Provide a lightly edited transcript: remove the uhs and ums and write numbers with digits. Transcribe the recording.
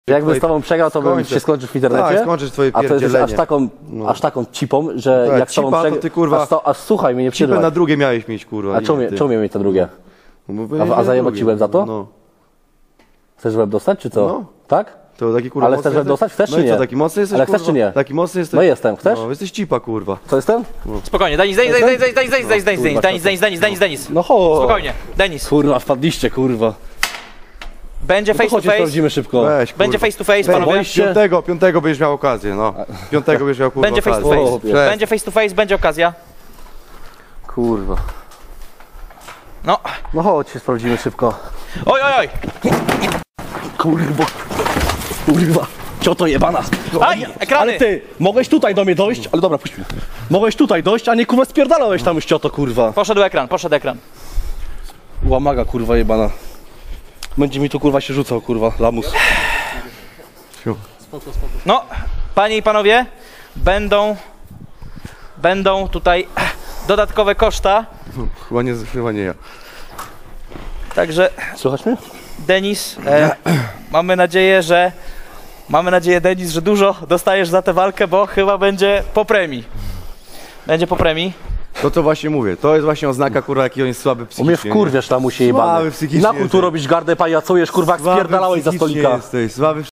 Jakbym z tobą przegrał, to bym się skończył w internecie. Tak, skończysz twoje a to pierdzielenie. jest aż taką cipą, że Tak, jak z tobą cipa, przegrał... to ty, kurwa, aż słuchaj mnie, nie Cipę przerywaj. na drugie miałeś mieć, kurwa. A czemu mieć to drugie? A zajebać ci łeb za to? No. Chcesz łeb dostać, czy co? No. Tak? To taki, kurwa, Ale chcesz łeb dostać? Chcesz, no czy i nie? co, taki mocny jesteś, Ale chcesz, kurwa? czy nie? Taki mocny jesteś? No jestem, chcesz? No, jesteś cipa, kurwa. Co jestem? Spokojnie, Denis. No ho. Spokojnie, Denis. Kurwa, wpadliście, kurwa. Będzie face to Chodźcie, face. sprawdzimy szybko. Weź, Będzie kurwa. face to face, panowie. boisz się? Piątego będziesz miał okazję, no. Piątego będziesz miał, kurwa, Będzie face to okazję. face. O, Przez- Będzie face to face, będzie okazja. Kurwa. No. No chodźcie, sprawdzimy szybko. Oj. Kurwa. Kurwa. Cioto jebana. Aj, ekrany. Ale ty, mogłeś tutaj do mnie dojść, ale dobra, puść mnie. Mogłeś tutaj dojść, a nie kurwa spierdalałeś tam już cioto, kurwa. Poszedł ekran. Łamaga, kurwa jebana. Będzie mi tu kurwa się rzucał, kurwa, lamus. No, panie i panowie, będą tutaj dodatkowe koszta. Chyba nie ja. Także Słychać mnie? Denis, mamy nadzieję, Denis, że dużo dostajesz za tę walkę, bo chyba będzie po premii. To właśnie mówię, to jest właśnie oznaka, kurwa, jaki on jest słaby U mnie psychicznie. wkurwiasz lamusie jebany. Słaby psychicznie Na kultu jesteś. robisz gardę pajacujesz, kurwa, jak Słaby spierdalałeś za psychicznie stolika. jesteś, słaby